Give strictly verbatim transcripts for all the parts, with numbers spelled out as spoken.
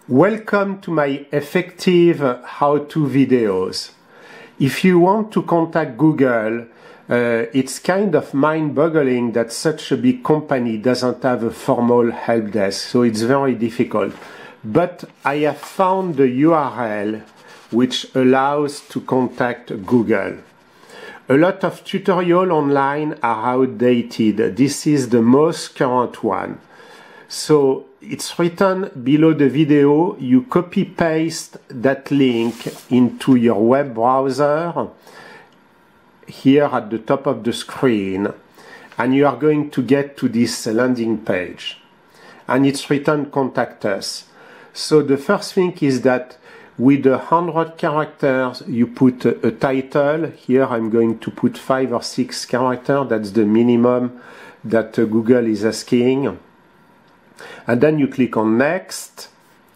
Welcome to my effective how-to videos. If you want to contact Google, uh, it's kind of mind-boggling that such a big company doesn't have a formal help desk, so it's very difficult. But I have found the U R L which allows to contact Google. A lot of tutorials online are outdated. This is the most current one. So it's written below the video. You copy paste that link into your web browser here at the top of the screen, and you are going to get to this landing page, and it's written contact us. So the first thing is that with a hundred characters you put a, a title. Here I'm going to put five or six characters. That's the minimum that uh, Google is asking. And then you click on next.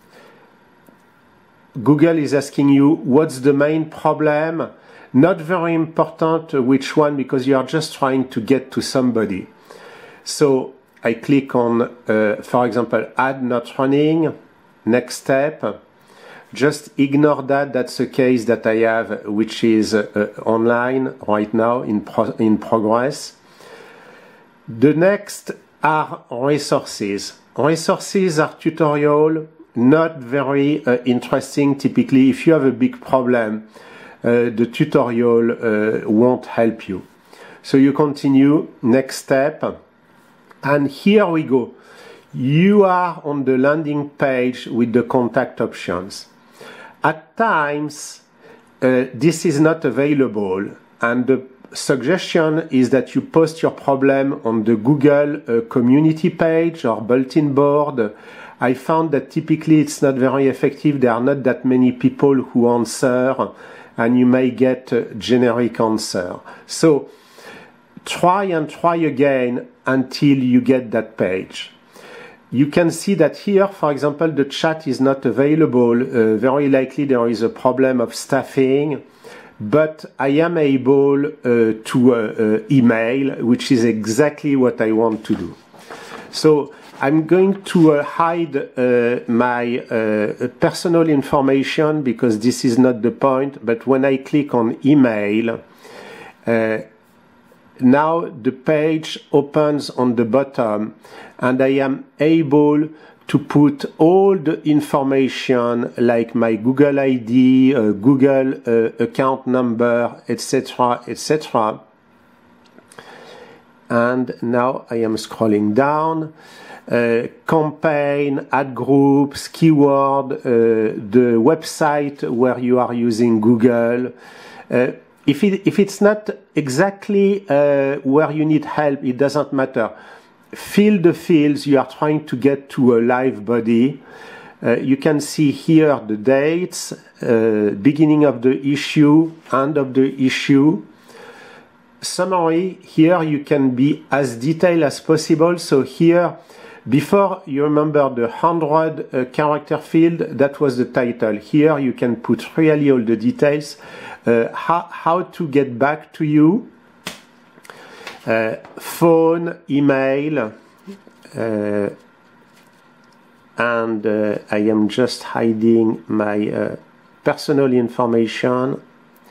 Google is asking you what's the main problem. Not very important uh, which one, because you are just trying to get to somebody. So I click on, uh, for example, ad not running. Next step. Just ignore that. That's a case that I have, which is uh, online right now in, pro in progress. The next are resources. Resources are tutorial, not very uh, interesting. Typically, if you have a big problem, uh, the tutorial uh, won't help you. So you continue, next step, and here we go. You are on the landing page with the contact options. At times, uh, this is not available, and the suggestion is that you post your problem on the Google uh, community page or bulletin board. I found that typically it's not very effective. There are not that many people who answer, and you may get a generic answer. So try and try again until you get that page. You can see that here, for example, the chat is not available. Uh, very likely there is a problem of staffing. But I am able uh, to uh, uh, email, which is exactly what I want to do. So I'm going to uh, hide uh, my uh, personal information, because this is not the point. But when I click on email, uh, now the page opens on the bottom, and I am able to put all the information like my Google I D, uh, Google uh, account number, et cetera, et cetera. And now I am scrolling down. Uh, campaign, ad groups, keyword, uh, the website where you are using Google. Uh, if, it, if it's not exactly uh, where you need help, it doesn't matter. Fill the fields you are trying to get to a live body. Uh, you can see here the dates, uh, beginning of the issue, end of the issue. Summary, here you can be as detailed as possible. So here, before you remember the one hundred uh, character field, that was the title. Here you can put really all the details, uh, how, how to get back to you. Uh, phone, email, uh, and uh, I am just hiding my uh, personal information.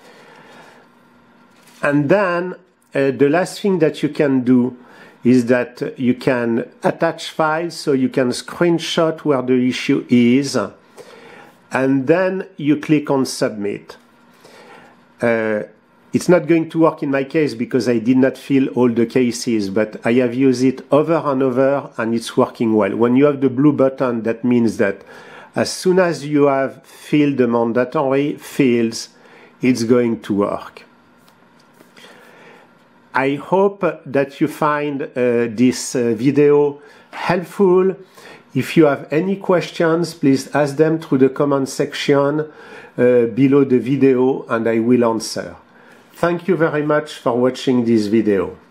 And then uh, the last thing that you can do is that you can attach files, so you can screenshot where the issue is, and then you click on submit. Uh, It's not going to work in my case because I did not fill all the cases, but I have used it over and over and it's working well. When you have the blue button, that means that as soon as you have filled the mandatory fields, it's going to work. I hope that you find uh, this uh, video helpful. If you have any questions, please ask them through the comment section uh, below the video, and I will answer. Thank you very much for watching this video.